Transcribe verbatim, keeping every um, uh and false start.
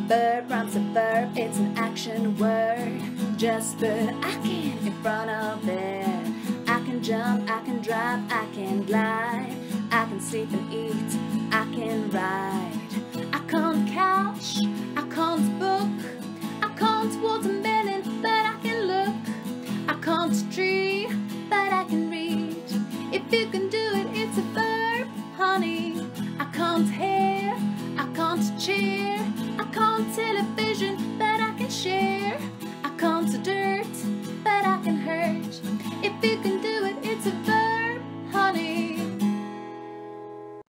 Verb rhymes a verb, it's an action word. Just put I can in front of it. I can jump, I can drive, I can glide. I can sleep and eat, I can ride. I can't couch, I can't book. I can't watermelon, but I can look. I can't tree, but I can read. If you can do